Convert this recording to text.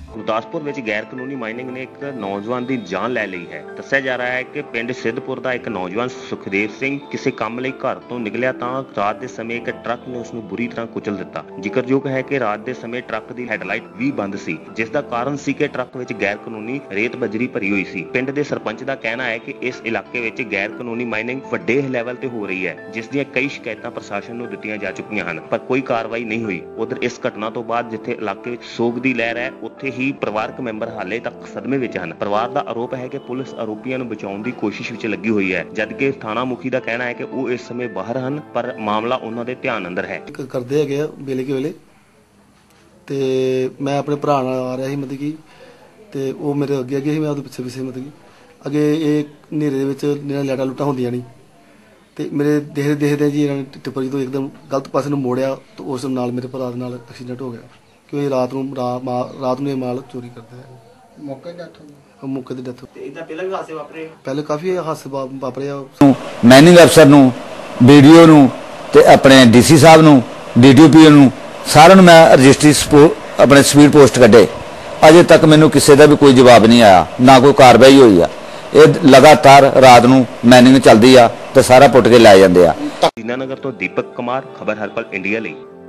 ਗੁਰਦਾਸਪੁਰ ਵਿੱਚ ਗੈਰ ਕਾਨੂੰਨੀ ਮਾਈਨਿੰਗ ਨੇ ਇੱਕ ਨੌਜਵਾਨ ਦੀ ਜਾਨ ਲੈ ਲਈ ਹੈ। ਦੱਸਿਆ ਜਾ ਰਿਹਾ ਹੈ ਕਿ ਪਿੰਡ ਸਿੱਧਪੁਰ ਦਾ ਇੱਕ ਨੌਜਵਾਨ ਸੁਖਦੇਵ ਸਿੰਘ ਕਿਸੇ ਕੰਮ ਲਈ ਘਰ ਤੋਂ ਨਿਕਲਿਆ ਤਾਂ ਰਾਤ ਦੇ ਸਮੇਂ ਇੱਕ ਟਰੱਕ ਨੇ ਉਸ ਨੂੰ ਬੁਰੀ ਤਰ੍ਹਾਂ ਕੁਚਲ ਦਿੱਤਾ। ਜ਼ਿਕਰਯੋਗ ਹੈ ਕਿ ਰਾਤ ਦੇ ਸਮੇਂ ਟਰੱਕ ਦੀ ਹੈਡਲਾਈਟ ਵੀ ਬੰਦ ਸੀ, ਜਿਸ ਦਾ ਕਾਰਨ ਸੀ ਕਿ ਟਰੱਕ ਵਿੱਚ ਗੈਰ ਕਾਨੂੰਨੀ ਰੇਤ ਬਜਰੀ ਭਰੀ ਹੋਈ ਸੀ। ਪਿੰਡ ਦੇ ਸਰਪੰਚ ਦਾ ਕਹਿਣਾ ਹੈ ਕਿ ਇਸ ਇਲਾਕੇ ਵਿੱਚ ਗੈਰ ਕਾਨੂੰਨੀ ਮਾਈਨਿੰਗ ਵੱਡੇ ਲੈਵਲ ਤੇ ਹੋ ਰਹੀ ਹੈ, ਜਿਸ ਦੀਆਂ ਕਈ ਸ਼ਿਕਾਇਤਾਂ ਪ੍ਰਸ਼ਾਸਨ ਨੂੰ ਦਿੱਤੀਆਂ ਜਾ ਚੁੱਕੀਆਂ ਹਨ, ਪਰ ਕੋਈ ਕਾਰਵਾਈ ਨਹੀਂ ਹੋਈ। ਉਧਰ ਇਸ ਘਟਨਾ ਤੋਂ ਬਾਅਦ ਜਿੱਥੇ ਇਲਾਕੇ ਵਿੱਚ ਸੋਗ ਦੀ ਲਹਿਰ ਹੈ, ਉੱਥੇ ਹੀ ਪਰਿਵਾਰਕ ਮੈਂਬਰ ਹਾਲੇ ਤੱਕ ਸਦਮੇ ਵਿੱਚ ਹਨ। ਪਰਿਵਾਰ ਦਾ ਆਰੋਪ ਹੈ ਕਿ ਪੁਲਿਸ ਆਰੋਪੀਆਂ ਨੂੰ ਬਚਾਉਣ ਦੀ ਕੋਸ਼ਿਸ਼ ਵਿੱਚ ਲੱਗੀ ਹੋਈ ਹੈ, ਜਦਕਿ ਥਾਣਾ ਮੁਖੀ ਦਾ ਕਹਿਣਾ ਹੈ ਕਿ ਉਹ ਇਸ ਸਮੇਂ ਬਾਹਰ ਹਨ, ਪਰ ਮਾਮਲਾ ਉਹਨਾਂ ਦੇ ਧਿਆਨ ਅੰਦਰ ਹੈ। ਕਰਦੇ ਹੈਗੇ ਵੇਲੇ ਕੇ ਵੇਲੇ ਤੇ ਮੈਂ ਆਪਣੇ ਭਰਾ ਨਾਲ ਆ ਰਿਹਾ ਸੀ, ਮਤਲਬ ਕਿ ਤੇ ਉਹ ਮੇਰੇ ਅੱਗੇ ਅੱਗੇ ਸੀ, ਮੈਂ ਉਹਦੇ ਪਿੱਛੇ ਪਿੱਛੇ ਮਤਲਬ ਕਿ ਅੱਗੇ ਇਹ ਹਨੇਰੇ ਦੇ ਵਿੱਚ ਲਾਈਟਾਂ ਲੁੱਟਾਂ ਹੁੰਦੀਆਂ ਨਹੀਂ ਤੇ ਮੇਰੇ ਦੇਖਦੇ ਜੀ ਇਹਨਾਂ ਨੇ ਟਿੱਪਰ ਜਦੋਂ ਇੱਕਦਮ ਗਲਤ ਪਾਸੇ ਨੂੰ ਮੋੜਿਆ ਤਾਂ ਉਸ ਨਾਲ ਮੇਰੇ ਭਰਾ ਦੇ ਨਾਲ ਐਕਸੀਡੈਂਟ ਹੋ ਗਿਆ, ਕਿਉਂਕਿ ਰਾਤ ਨੂੰ ਇਹ ਮਾਲ ਚੋਰੀ ਕਰਦੇ ਹੈ। ਮੌਕੇ ਦੀ ਡੈਥ ਤੇ ਇਹਦਾ ਪਹਿਲਾਂ ਵੀ ਹਾਦਸੇ ਵਾਪਰੇ, ਪਹਿਲੇ ਕਾਫੀ ਹਾਦਸੇ ਵਾਪਰੇ ਆ। ਮਾਈਨਿੰਗ ਅਫਸਰ ਨੂੰ, ਵੀਡੀਓ ਨੂੰ ਤੇ ਆਪਣੇ ਡੀਸੀ ਸਾਹਿਬ ਨੂੰ, ਡੀਟੀਪੀ ਨੂੰ, ਸਾਰਿਆਂ ਨੂੰ ਮੈਂ ਰਜਿਸਟਰੀ ਆਪਣੇ ਸਪੀਡ ਪੋਸਟ ਕੱਢੇ, ਅਜੇ ਤੱਕ ਮੈਨੂੰ ਕਿਸੇ ਦਾ ਵੀ ਕੋਈ ਜਵਾਬ ਨਹੀਂ ਆਇਆ, ਨਾ ਕੋਈ ਕਾਰਵਾਈ ਹੋਈ ਆ। ਇਹ ਲਗਾਤਾਰ ਰਾਤ ਨੂੰ ਮਾਈਨਿੰਗ ਚੱਲਦੀ ਆ ਤੇ ਸਾਰਾ ਪੁੱਟ ਕੇ ਲੈ ਜਾਂਦੇ ਆ। ਦੀਨਾਨਗਰ ਤੋਂ ਦੀਪਕ ਕੁਮਾਰ, ਖਬਰ ਹਰਪਲ ਇੰਡੀਆ ਲਈ।